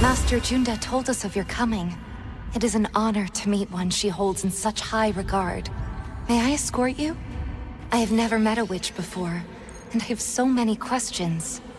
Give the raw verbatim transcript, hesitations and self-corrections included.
Master Junda told us of your coming. It is an honor to meet one she holds in such high regard. May I escort you? I have never met a witch before, and I have so many questions.